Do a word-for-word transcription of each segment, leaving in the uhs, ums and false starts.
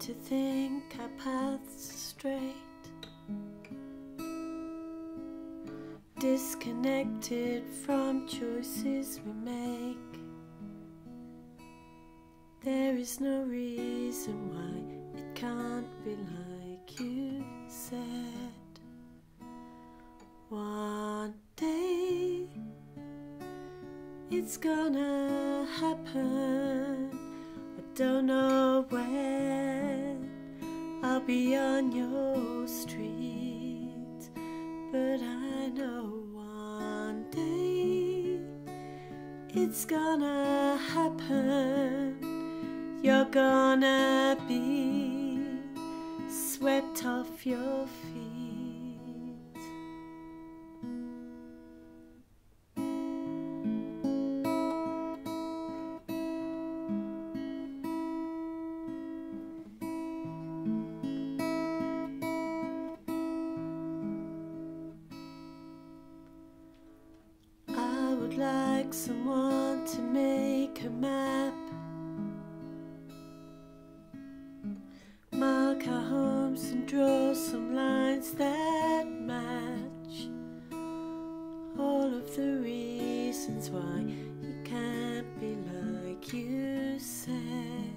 to think our paths are straight, disconnected from choices we make. There is no reason why it can't be like you said. One day it's gonna happen. I don't know when I'll be on your street, but I know one day it's gonna happen. You're gonna be swept off your feet. I would like someone to make a map, mark our homes and draw some lines that match all of the reasons why you can't be like you said.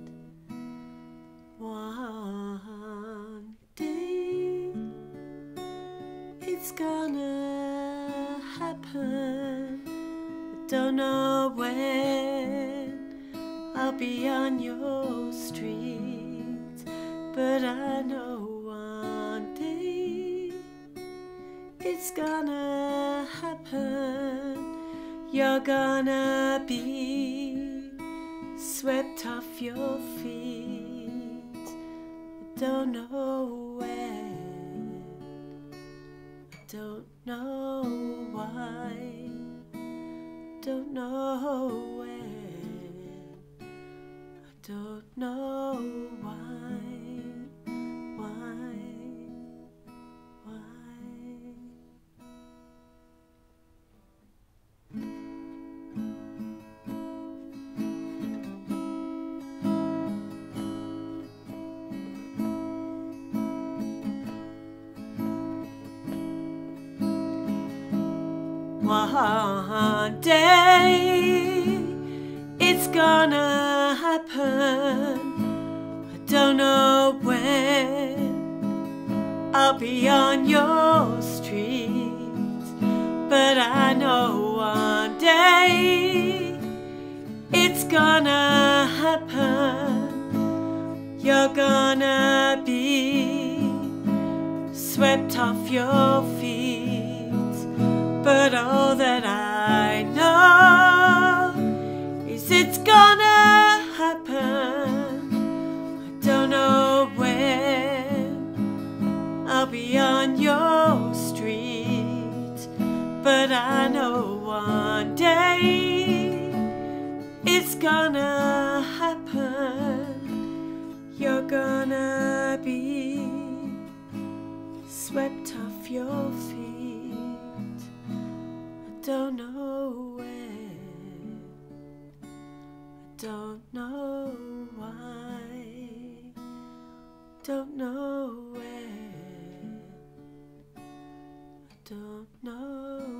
One day it's gonna happen. I don't know when I'll be on your street, but I know one day it's gonna happen. You're gonna be swept off your feet. I don't know when, I don't know why, don't know when, I don't know why, why, why. One day it's gonna happen. I don't know when I'll be on your street, but I know one day it's gonna happen. You're gonna be swept off your feet. But all that I know is it's gonna happen. I don't know when I'll be on your street, but I know one day it's gonna happen. You're gonna be swept off your feet. I don't know when, I don't know why, don't know when, I don't know